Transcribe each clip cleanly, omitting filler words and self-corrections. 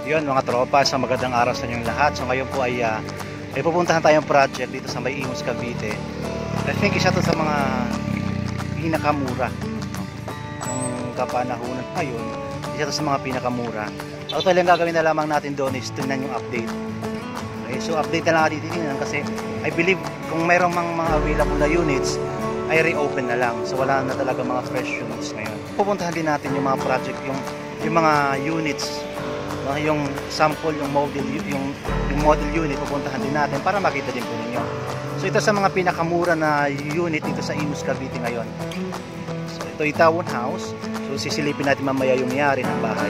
Yun mga tropa, sa magandang araw sa inyong lahat. So ngayon po ay pupuntahan tayong project dito sa May Imus, Cavite. I think isa to sa mga pinakamura ng kapanahunan ngayon. Isa to sa mga pinakamura. Actually ang gagawin na lamang natin doon is tingnan yung update. Okay, so update na lang natin tingnan kasi I believe kung mayroong mga available na units ay reopen na lang. So wala na talaga mga fresh units ngayon. Pupuntahan din natin yung mga project, yung mga units, yung sample, yung model unit, pupuntahan din natin para makita din po ninyo. So ito sa mga pinakamura na unit dito sa Imus, Cavite ngayon. So ito ay townhouse. So sisilipin natin mamaya yung mayari ng bahay.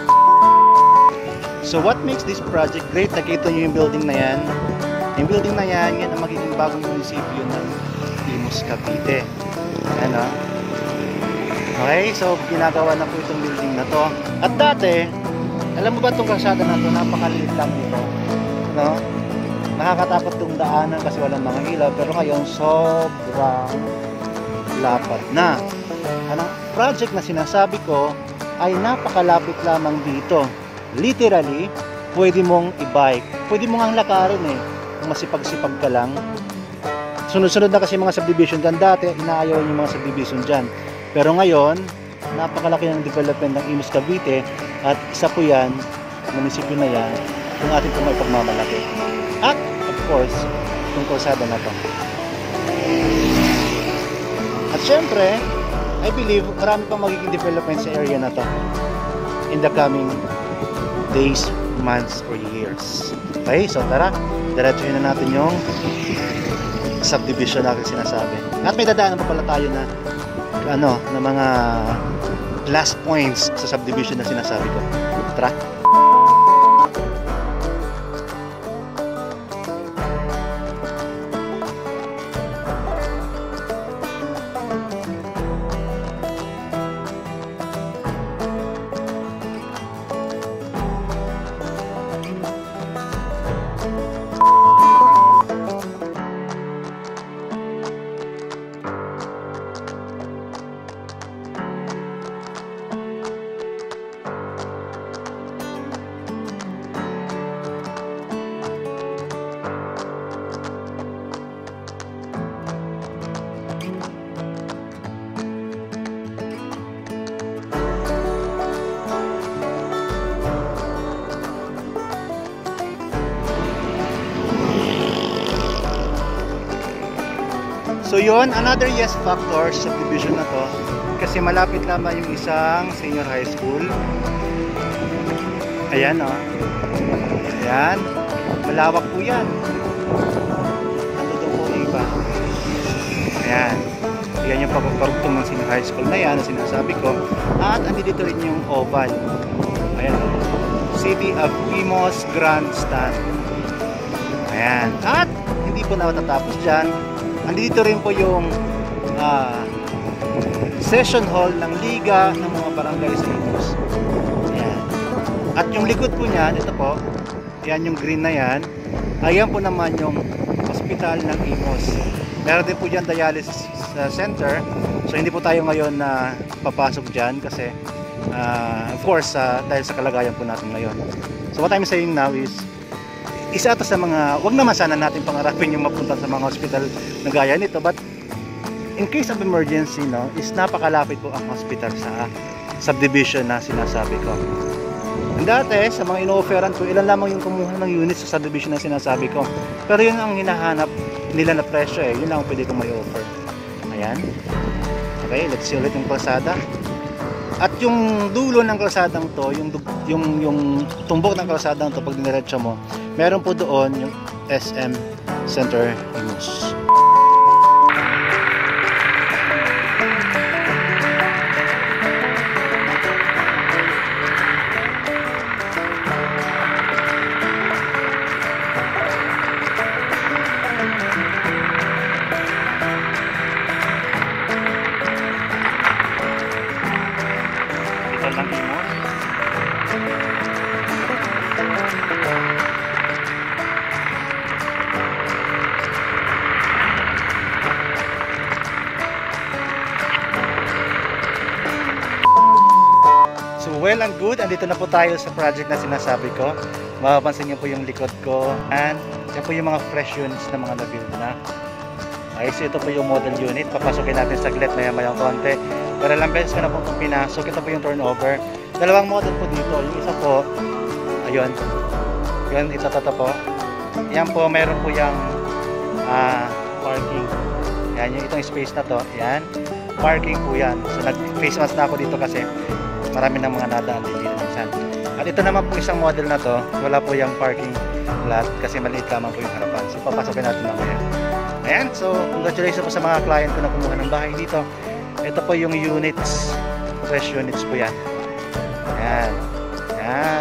So what makes this project great? Nakita nyo yung building na yan. Yung building na yan, yan ang magiging bagong munisipyo ng Imus, Cavite. Ano? Okay, so ginagawa na po itong building na to. At dati, alam mo ba itong kalsada na ito, napakaliit lang dito, no? Nakakatakot itong daanan kasi walang mga ilaw, pero ngayon sobrang lapad na. Ang project na sinasabi ko ay napakalapit lamang dito. Literally, pwede mong i-bike, pwede mong ang lakarin kung masipag-sipag ka lang. Sunod-sunod na kasi mga subdivision dyan. Dati, inaayaw yung mga subdivision dyan. Pero ngayon, napakalaki ng development ng Imus, Cavite. At isa po yan, munisipyo na yan, kung atin po may pagmamalaki. At, of course, itong kalsada na to. At syempre, I believe, marami pang magiging development sa area na to in the coming days, months, or years. Okay, so tara, diretsuhin na natin yung subdivision na sinasabi. At may dadaanan pa pala tayo na na mga last points sa subdivision na sinasabi ko. Tara. So yun, another yes factor sa subdivision na to kasi malapit lamang yung isang senior high school. Ayan ayan, malawak po yan. Ano daw po iba? Ayan, yan yung pagpaparugtong ng senior high school na yan na sinasabi ko. At andito rin yung oval. Ayan, City of Imus Grandstand. Ayan, at hindi po natatapos dyan. Andito rin po yung session hall ng Liga ng mga barangay sa Imus. Ayan. At yung likod po niyan, ito po, yan yung green na yan. Ayan po naman yung hospital ng Imus. Meron din po dyan dialysis center. So hindi po tayo ngayon na papasok dyan kasi of course dahil sa kalagayan po natin ngayon. So what I'm saying now is isa ito sa mga, wag naman sana natin pangarapin yung mapunta sa mga hospital na gaya nito, but in case of emergency is napakalapit po ang hospital sa subdivision na sinasabi ko. And dati sa mga ino-offeran ko, ilan lamang yung kumuha ng units sa subdivision na sinasabi ko, pero yun ang hinahanap nila na presyo yun lang ang pwede kong may offer. Ayan, okay, let's see ulit yung kalsada. At yung dulo ng kalsadang to, yung tumbok ng kalsadang to, pag diniretso mo, meron po doon yung SM Center Imus. Ito lang Imus. well and good, andito na po tayo sa project na sinasabi ko. Mapapansin niyo po yung likod ko. And yan po yung mga fresh units na mga na-build na. Okay, so ito po yung model unit. Papasokin natin saglit, maya-maya konti. Pero ilang beses ko na po itong pinasok. Ito po yung turnover. Dalawang model po dito. Yung isa po, ayun. Yun, ito po. Yan po, meron po yung parking. Yan, yung itong space na to. Yan. Parking po yan. So nag-face mask na ako dito kasi marami ng mga nadaan dito minsan. At ito naman po isang model na to, wala po yung parking lot kasi maliit lamang po yung harapan. So papasokin natin mamaya. Ayan, so congratulations po sa mga client ko na kumuha ng bahay dito. Ito po yung units, fresh units po yan. Ayan. Ayan.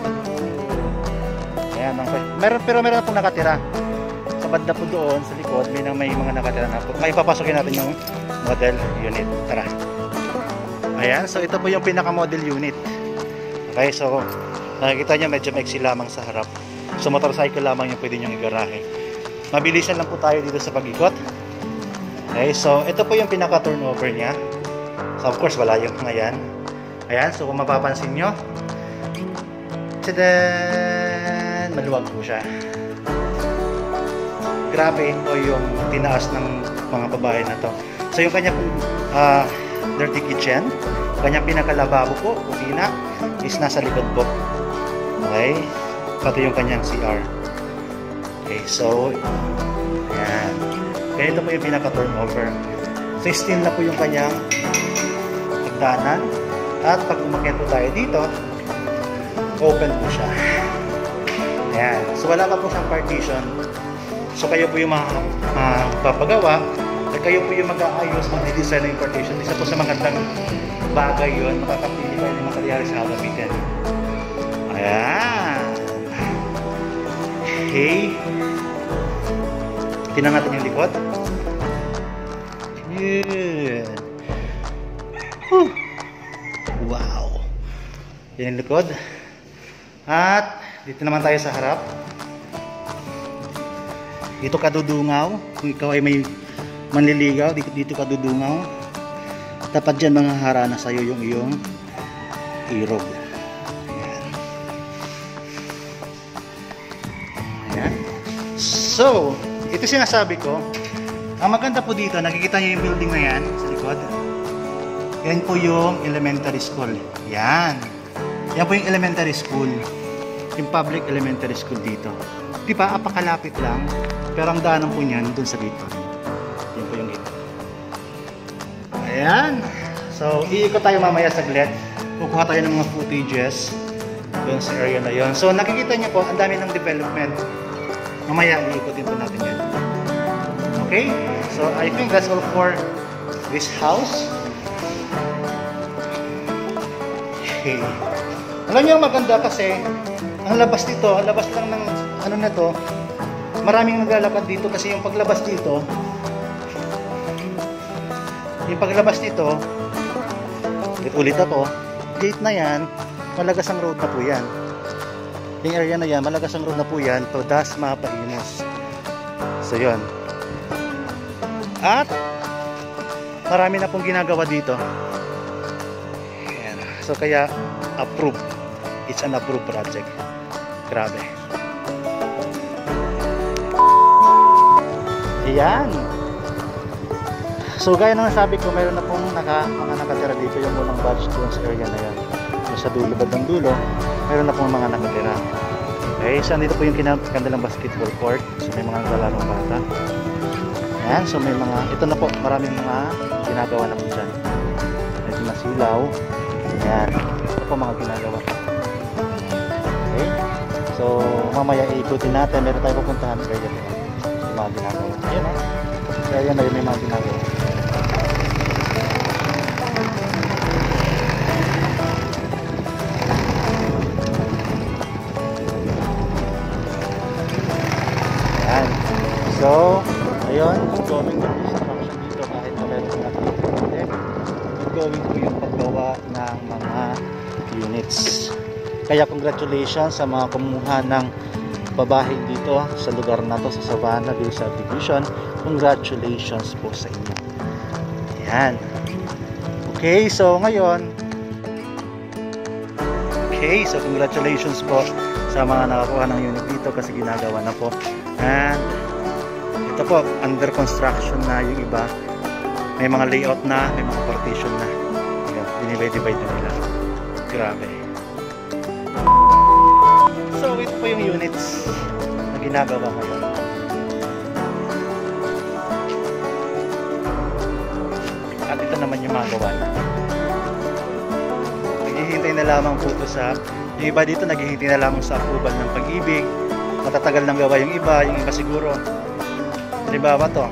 Ayan. Pero meron na pong nakatira. Sa banda po doon, sa likod, may mga nakatira na po. May papasokin natin yung model unit. Tara. Ayan, so ito po yung pinaka-model unit. Okay, so nakikita nyo medyo maiksi lamang sa harap. So motorcycle lamang yung pwede nyo igarahe. Mabilisan lang po tayo dito sa pag-ikot. Okay, so ito po yung pinaka-turnover nya. So of course, wala yung ngayon. Ayan, so kung mapapansin nyo, tadaan! Maluwag po siya. Grabe po yung tinaas ng mga babae na to. So yung kanya pong dirty kitchen, kanyang pinakalababo po, kusina, is nasa likod po. Okay? Pati yung kanyang CR. Okay, so ayan. Kaya ito po yung pinaka-turnover. So steel na po yung kanyang pagdaanan. At pag umakyat po tayo dito, open po siya. Ayan. So wala pa po siyang partition. So kayo po yung mapapagawa at kayo po yung mag-aayos, mag-design ng partition. Isa po sa magandang bagay yun, makakapili kayo ng materyales sa gagamitin. Ayan. Okay. Tingnan natin yung likod. Yun. Wow. Yan yung likod. At dito naman tayo sa harap. Dito ka dudungaw. Kung ikaw ay may manliligaw, dito ka dudungaw. Dapat dyan mga harana sa'yo yung iyong irog. Ayan. Ayan. So, ito sinasabi ko. Ang maganda po dito, nakikita nyo yung building na yan sa likod. Yan po yung elementary school. Yan. Yan po yung elementary school. Yung public elementary school dito. Di ba? Apakalapit lang. Pero ang daanan po niyan dun sa dito. Yan po yung dito. Ayan. So, iikot tayo mamaya saglit. Kukuha tayo ng mga footages dun sa area na yon. So, nakikita niyo po, ang dami ng development. Mamaya, iikotin po natin yan. Okay? So, I think that's all for this house. Okay. Alam niyo, maganda kasi ang labas dito, ang labas lang ng ano na to, maraming naglalakad dito kasi yung paglabas dito, ulit ako, gate na yan, Malagasang road na po yan. Yung area na yan, Malagasang road na po yan, to Dasma Painos. So yun. At marami na pong ginagawa dito. Ayan. So kaya approved. It's an approved project. Grabe. Ayan. So gaya ng nasabi ko, mayroon na pong mga nakatira dito, yung unang batch doon sa area na yan. So, sa dulo, bandang dulo, mayroon na pong mga nakatira. Okay, so dito po yung kanilang basketball court. So may mga naglalaro bata. Ayan, so may mga, ito na po, maraming mga ginagawa na po dyan. Medyo masilaw. Ayan, ito po mga ginagawa. Okay, so mamaya iikutin natin, meron tayo pupuntahan sa area na yan. Yung mga ginagawa. Ayan o, sa area na yun may mga ginagawa. So, ayun, going to construction dito kahit na meron ng activity. Going to yung paggawa ng mga units. Kaya congratulations sa mga kumuha ng babae dito sa lugar na to, sa Savannah View Subdivision. Congratulations po sa inyo. Ayan. Okay, so ngayon, Okay, so congratulations po sa mga nakakuha ng unit dito kasi ginagawa na po. And ito po, under construction na yung iba. May mga layout na, may mga partition na. Dinivide-divide na nila. Grabe. So ito po yung units na ginagawa ngayon. At ito naman yung magawa na. Naghihintay na lamang po ito sa, yung iba dito naghihintay na lamang sa approval ng Pag-ibig. Matatagal ng gawa yung iba siguro. Halimbawa to.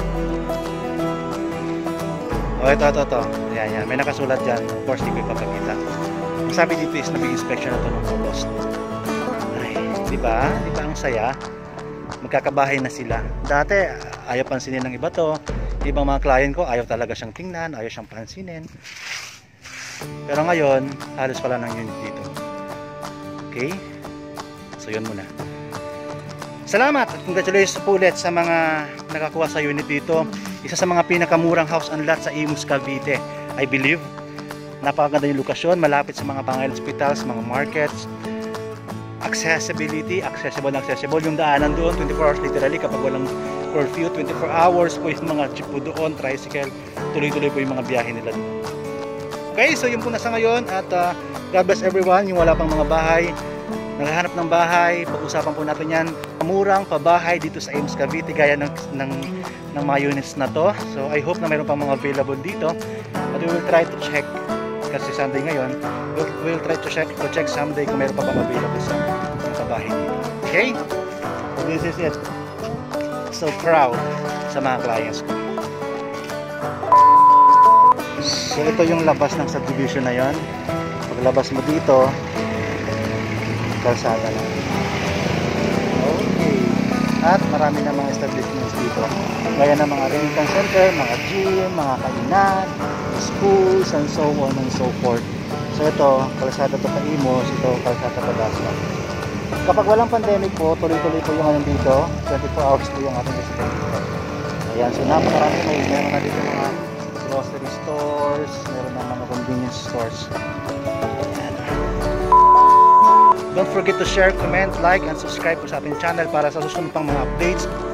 O ito. Yan. May nakasulat dyan. Of course, di ko ipapakita. Ang sabi dito is nag-inspection na ito ng August. Ay, di ba? Di ba ang saya? Magkakabahay na sila. Dati, ayaw pansinin ng iba to. Ibang mga client ko, ayaw talaga siyang tingnan, ayaw siyang pansinin. Pero ngayon, halos wala ng unit dito. Okay? So, yun muna. Salamat at congratulations po ulit sa mga nakakuha sa unit dito. Isa sa mga pinakamurang house and lot sa Imus, Cavite. I believe. Napakaganda yung lokasyon, malapit sa mga pangailan hospitals, mga markets. Accessibility, accessible. Yung daanan doon, 24 hours literally kapag walang curfew, 24 hours po yung mga jeep po doon, tricycle, tuloy-tuloy po yung mga biyahe nila doon. Okay, so yun po na sa ngayon at God bless everyone, yung wala pang mga bahay, naghahanap ng bahay, pag-usapan po natin yan, murang pabahay dito sa Imus, Cavite gaya ng mga units na to. So I hope na mayroon pang mga available dito at we will try to check kasi Sunday ngayon, we'll try to check someday kung mayroon pa pang available sa mga pabahay dito. Okay, so this is it. So proud sa mga clients ko. So ito yung labas ng subdivision na yon. Paglabas mo dito, kalsada lang. Okay. At marami na mga establishments dito. Gaya ng mga remittance center, mga gym, mga kainan, schools, and so on and so forth. So ito, kalsada to sa Imus, ito kalsada pa Dasma. Kapag walang pandemic po, tuloy-tuloy po yung ano dito, 24 hours po yung ating resident dito. Ayan, so napakarami meron na dito mga grocery stores, meron na mga convenience stores. Ayan. Don't forget to share, comment, like, and subscribe po sa ating channel para sa susunod pang mga updates